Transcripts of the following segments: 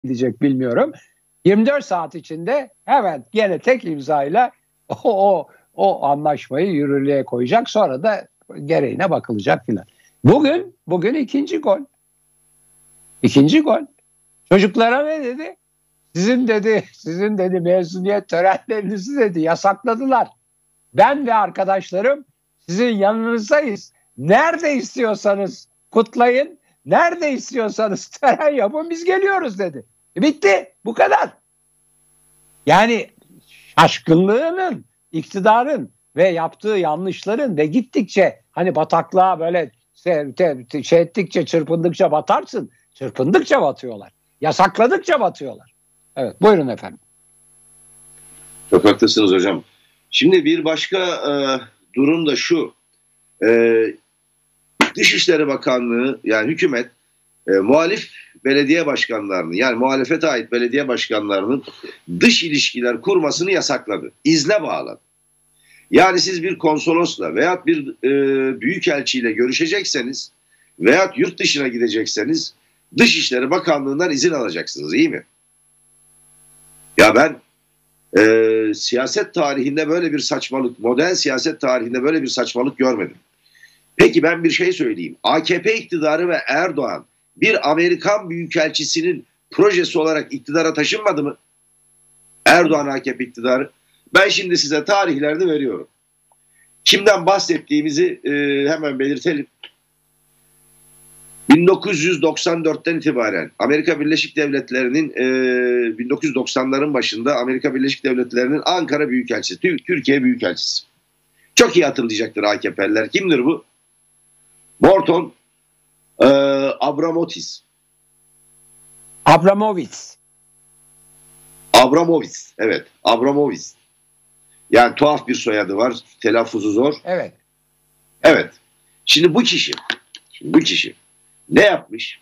gidecek bilmiyorum. 24 saat içinde hemen gene tek imzayla o anlaşmayı yürürlüğe koyacak. Sonra da gereğine bakılacak filan. Bugün ikinci gol. İkinci gol. Çocuklara ne dedi? Sizin dedi mezuniyet törenlerinizi dedi yasakladılar. Ben ve arkadaşlarım sizin yanınızdayız. Nerede istiyorsanız kutlayın. Nerede istiyorsanız tören yapın, biz geliyoruz dedi. Bitti. Bu kadar. Yani şaşkınlığının, iktidarın ve yaptığı yanlışların ve gittikçe hani bataklığa böyle şey ettikçe, çırpındıkça batarsın. Çırpındıkça batıyorlar. Yasakladıkça batıyorlar. Evet, buyurun efendim. Çok haklısınız hocam. Şimdi bir başka durum da şu. Dışişleri Bakanlığı, yani hükümet muhalif belediye başkanlarının, yani muhalefete ait belediye başkanlarının dış ilişkiler kurmasını yasakladı. İzne bağladı. Yani siz bir konsolosla veyahut bir büyükelçiyle görüşecekseniz veyahut yurt dışına gidecekseniz Dışişleri Bakanlığı'ndan izin alacaksınız, iyi mi? Ya ben siyaset tarihinde böyle bir saçmalık, modern siyaset tarihinde böyle bir saçmalık görmedim. Peki ben bir şey söyleyeyim. AKP iktidarı ve Erdoğan bir Amerikan büyükelçisinin projesi olarak iktidara taşınmadı mı? Erdoğan AKP iktidarı. Ben şimdi size tarihlerini veriyorum. Kimden bahsettiğimizi hemen belirtelim. 1994'ten itibaren Amerika Birleşik Devletleri'nin 1990'ların başında Amerika Birleşik Devletleri'nin Ankara Büyükelçisi, Türkiye Büyükelçisi. Çok iyi hatırlayacaktır AKP'liler. Kimdir bu? Morton Abramovitz. Evet, Abramovitz. Yani tuhaf bir soyadı var. Telaffuzu zor. Evet. Evet. Şimdi bu kişi ne yapmış?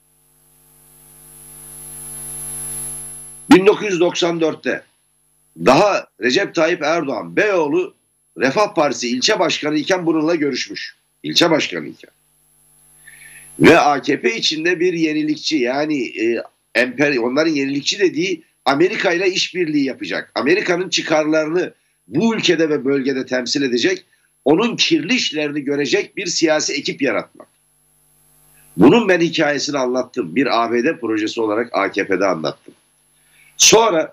1994'te daha Recep Tayyip Erdoğan Beyoğlu Refah Partisi ilçe başkanı iken bununla görüşmüş. İlçe başkanı iken. Ve AKP içinde bir yenilikçi, yani onların yenilikçi dediği Amerika ile işbirliği yapacak. Amerika'nın çıkarlarını bu ülkede ve bölgede temsil edecek, onun kirli işlerini görecek bir siyasi ekip yaratmak. Bunun ben hikayesini anlattım. Bir ABD projesi olarak AKP'de anlattım. Sonra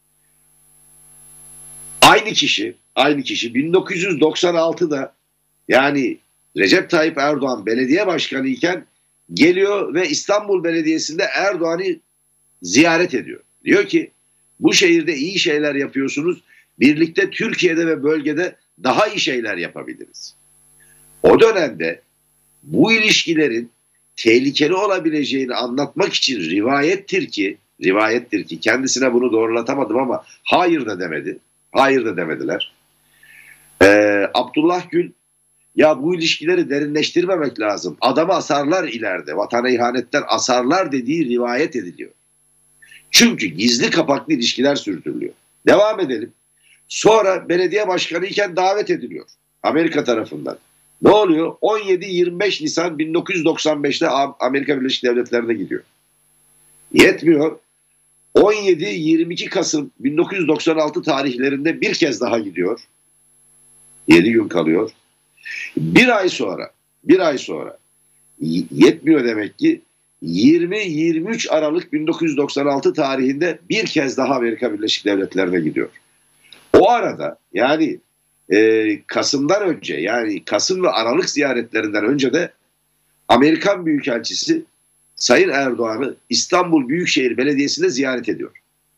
aynı kişi 1996'da, yani Recep Tayyip Erdoğan belediye başkanı iken geliyor ve İstanbul Belediyesi'nde Erdoğan'ı ziyaret ediyor. Diyor ki bu şehirde iyi şeyler yapıyorsunuz. Birlikte Türkiye'de ve bölgede daha iyi şeyler yapabiliriz. O dönemde bu ilişkilerin tehlikeli olabileceğini anlatmak için rivayettir ki kendisine bunu doğrulatamadım ama hayır da demediler. Abdullah Gül, ya bu ilişkileri derinleştirmemek lazım. Adamı asarlar ileride. Vatana ihanetten asarlar dediği rivayet ediliyor. Çünkü gizli kapaklı ilişkiler sürdürülüyor. Devam edelim. Sonra belediye başkanı iken davet ediliyor Amerika tarafından. Ne oluyor? 17-25 Nisan 1995'te Amerika Birleşik Devletleri'ne gidiyor. Yetmiyor. 17-22 Kasım 1996 tarihlerinde bir kez daha gidiyor. 7 gün kalıyor. Bir ay sonra yetmiyor demek ki 20-23 Aralık 1996 tarihinde bir kez daha Amerika Birleşik Devletleri'ne gidiyor. O arada, yani Kasım'dan önce, yani Kasım ve Aralık ziyaretlerinden önce de Amerikan Büyükelçisi Sayın Erdoğan'ı İstanbul Büyükşehir Belediyesi'nde ziyaret ediyor.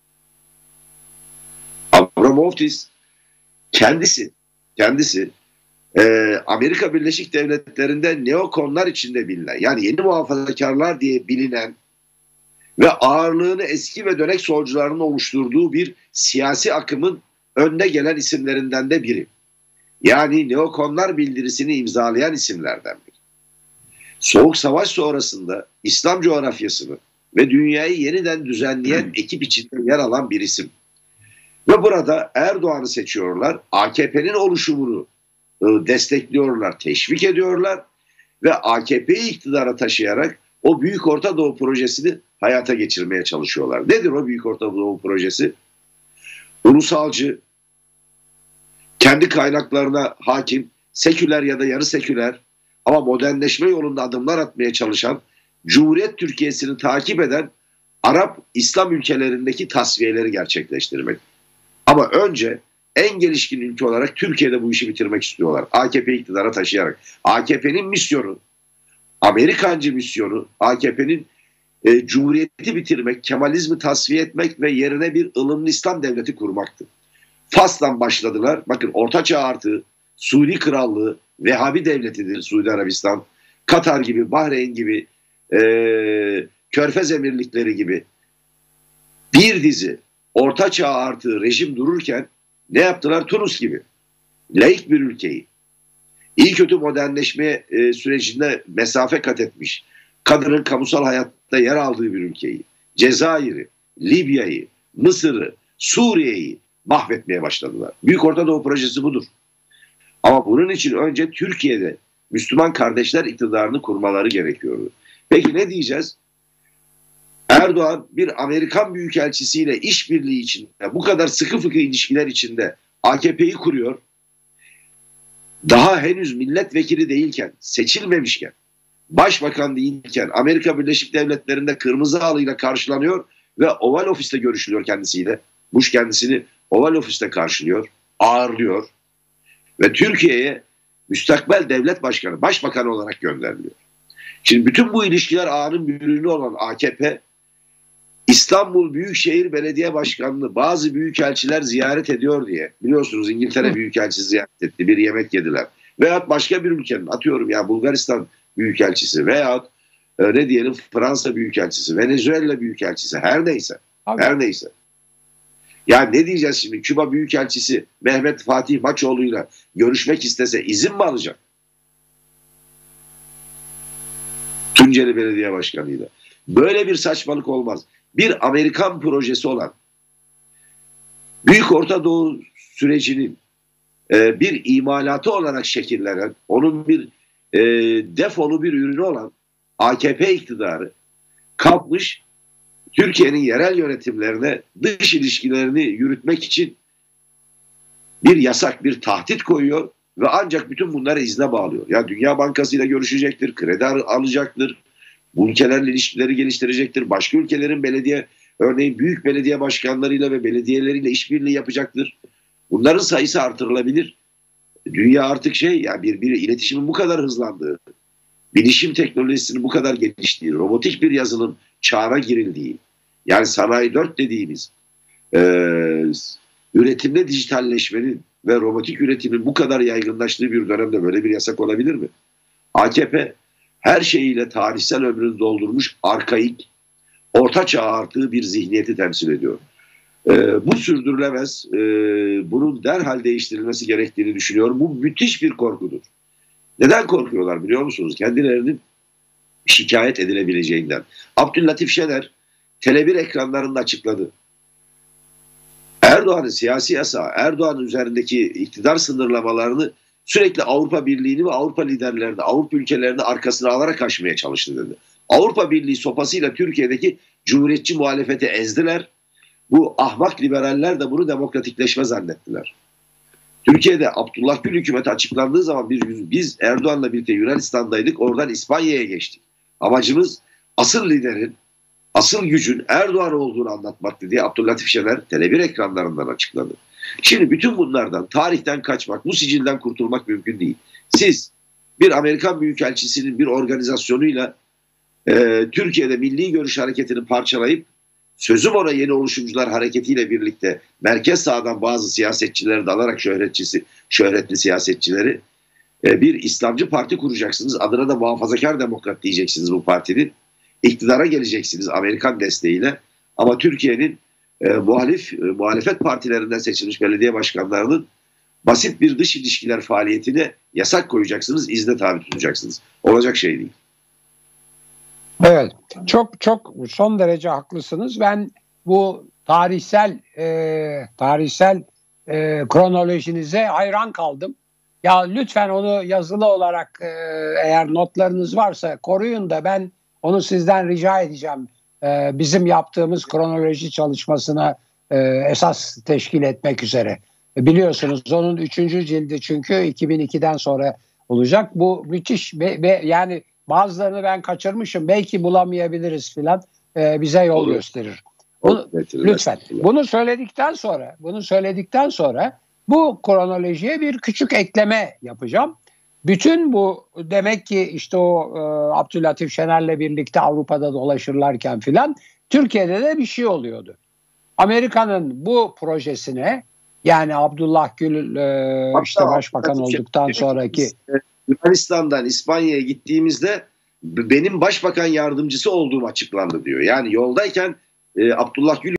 Abramovitz kendisi Amerika Birleşik Devletleri'nde neokonlar içinde bilinen, yani yeni muhafazakarlar diye bilinen ve ağırlığını eski ve dönek solcuların oluşturduğu bir siyasi akımın önde gelen isimlerinden de biri. Yani neokonlar bildirisini imzalayan isimlerden biri. Soğuk Savaş sonrasında İslam coğrafyasını ve dünyayı yeniden düzenleyen ekip içinde yer alan bir isim. Ve burada Erdoğan'ı seçiyorlar, AKP'nin oluşumunu destekliyorlar, teşvik ediyorlar ve AKP'yi iktidara taşıyarak o Büyük Orta Doğu projesini hayata geçirmeye çalışıyorlar. Nedir o Büyük Orta Doğu projesi? Ulusalcı, kendi kaynaklarına hakim, seküler ya da yarı seküler ama modernleşme yolunda adımlar atmaya çalışan, Cumhuriyet Türkiye'sini takip eden Arap, İslam ülkelerindeki tasfiyeleri gerçekleştirmek. Ama önce en gelişkin ülke olarak Türkiye'de bu işi bitirmek istiyorlar. AKP iktidara taşıyarak. AKP'nin misyonu, Amerikancı misyonu, AKP'nin Cumhuriyeti bitirmek, Kemalizmi tasfiye etmek ve yerine bir ılımlı İslam devleti kurmaktı. Fas'tan başladılar. Bakın Ortaçağ artığı, Suudi Krallığı, Vehhabi devletidir Suudi Arabistan, Katar gibi, Bahreyn gibi, Körfez Emirlikleri gibi bir dizi Ortaçağ artığı rejim dururken ne yaptılar? Tunus gibi laik bir ülkeyi iyi kötü modernleşme sürecinde mesafe kat etmiş, kadının kamusal hayatta yer aldığı bir ülkeyi, Cezayir'i, Libya'yı, Mısır'ı, Suriye'yi mahvetmeye başladılar. Büyük Orta Doğu projesi budur. Ama bunun için önce Türkiye'de Müslüman kardeşler iktidarını kurmaları gerekiyordu. Peki ne diyeceğiz? Erdoğan bir Amerikan büyükelçisiyle işbirliği içinde, bu kadar sıkı fıkı ilişkiler içinde AKP'yi kuruyor. Daha henüz milletvekili değilken, seçilmemişken, başbakan değilken Amerika Birleşik Devletleri'nde kırmızı halıyla karşılanıyor ve Oval Ofis'te görüşülüyor kendisiyle. Bush kendisini Oval Ofis'te karşılıyor, ağırlıyor ve Türkiye'ye müstakbel devlet başkanı, başbakan olarak gönderiliyor. Şimdi bütün bu ilişkiler ağının bir ürünü olan AKP, İstanbul Büyükşehir Belediye Başkanı'nı bazı büyükelçiler ziyaret ediyor diye, biliyorsunuz İngiltere Büyükelçisi ziyaret etti, bir yemek yediler. Veyahut başka bir ülkenin, atıyorum ya Bulgaristan Büyükelçisi veyahut ne diyelim Fransa Büyükelçisi, Venezuela Büyükelçisi, her neyse. Abi. Her neyse. Yani ne diyeceğiz şimdi? Küba Büyükelçisi Mehmet Fatih Maçoğlu'yla görüşmek istese izin mi alacak? Tunceli Belediye Başkanı'yla. Böyle bir saçmalık olmaz. Bir Amerikan projesi olan Büyük Orta Doğu sürecinin bir imalatı olarak şekillenen, onun bir defolu bir ürünü olan AKP iktidarı kalkmış Türkiye'nin yerel yönetimlerine dış ilişkilerini yürütmek için bir yasak, bir tahdit koyuyor ve ancak bütün bunları izne bağlıyor. Ya Dünya Bankası ile görüşecektir, kredi alacaktır, bu ülkelerle ilişkileri geliştirecektir, başka ülkelerin belediye, örneğin büyük belediye başkanlarıyla ve belediyeleriyle işbirliği yapacaktır. Bunların sayısı artırılabilir. Dünya artık yani bir iletişimin bu kadar hızlandığı, bilişim teknolojisinin bu kadar geliştiği, robotik bir yazılım çağına girildiği, yani sanayi 4 dediğimiz üretimde dijitalleşmenin ve robotik üretimin bu kadar yaygınlaştığı bir dönemde böyle bir yasak olabilir mi? AKP her şeyiyle tarihsel ömrünü doldurmuş arkaik, ortaçağ artığı bir zihniyeti temsil ediyor. Bu sürdürülemez. Bunun derhal değiştirilmesi gerektiğini düşünüyorum. Bu müthiş bir korkudur. Neden korkuyorlar biliyor musunuz? Kendilerinin şikayet edilebileceğinden. Abdüllatif Şener Tele1 ekranlarında açıkladı. Erdoğan'ın siyasi yasağı, Erdoğan'ın üzerindeki iktidar sınırlamalarını sürekli Avrupa Birliği'ni ve Avrupa liderlerini, Avrupa ülkelerini arkasına alarak aşmaya çalıştı dedi. Avrupa Birliği sopasıyla Türkiye'deki cumhuriyetçi muhalefeti ezdiler. Bu ahmak liberaller de bunu demokratikleşme zannettiler. Türkiye'de Abdullah Gül hükümeti açıklandığı zaman biz Erdoğan'la birlikte Yunanistan'daydık, oradan İspanya'ya geçtik. Amacımız asıl liderin, asıl gücün Erdoğan olduğunu anlatmaktı diye Abdüllatif Şener Tele1 ekranlarından açıkladı. Şimdi bütün bunlardan, tarihten kaçmak, bu sicilden kurtulmak mümkün değil. Siz bir Amerikan Büyükelçisi'nin bir organizasyonuyla Türkiye'de Milli Görüş Hareketi'ni parçalayıp sözüm ona yeni oluşumcular hareketiyle birlikte merkez sağdan bazı siyasetçileri de alarak şöhretli siyasetçileri bir İslamcı parti kuracaksınız. Adına da Muhafazakar Demokrat diyeceksiniz bu partinin. İktidara geleceksiniz Amerikan desteğiyle. Ama Türkiye'nin muhalefet partilerinden seçilmiş belediye başkanlarının basit bir dış ilişkiler faaliyetine yasak koyacaksınız, izne tabi tutacaksınız. Olacak şey değil. Evet, çok son derece haklısınız. Ben bu tarihsel kronolojinize hayran kaldım. Ya lütfen onu yazılı olarak eğer notlarınız varsa koruyun da ben onu sizden rica edeceğim. bizim yaptığımız kronoloji çalışmasına esas teşkil etmek üzere. Biliyorsunuz onun 3. cildi çünkü 2002'den sonra olacak. Bu müthiş ve yani bazılarını ben kaçırmışım. Belki bulamayabiliriz filan. Bize yol gösterir. Lütfen. Bunu söyledikten sonra bu kronolojiye bir küçük ekleme yapacağım. Bütün bu demek ki işte o Abdülatif Şener'le birlikte Avrupa'da dolaşırlarken filan Türkiye'de de bir şey oluyordu. Amerika'nın bu projesine yani Abdullah Gül işte başbakan olduktan sonraki Yunanistan'dan İspanya'ya gittiğimizde benim başbakan yardımcısı olduğum açıklandı diyor. Yani yoldayken Abdullah Gül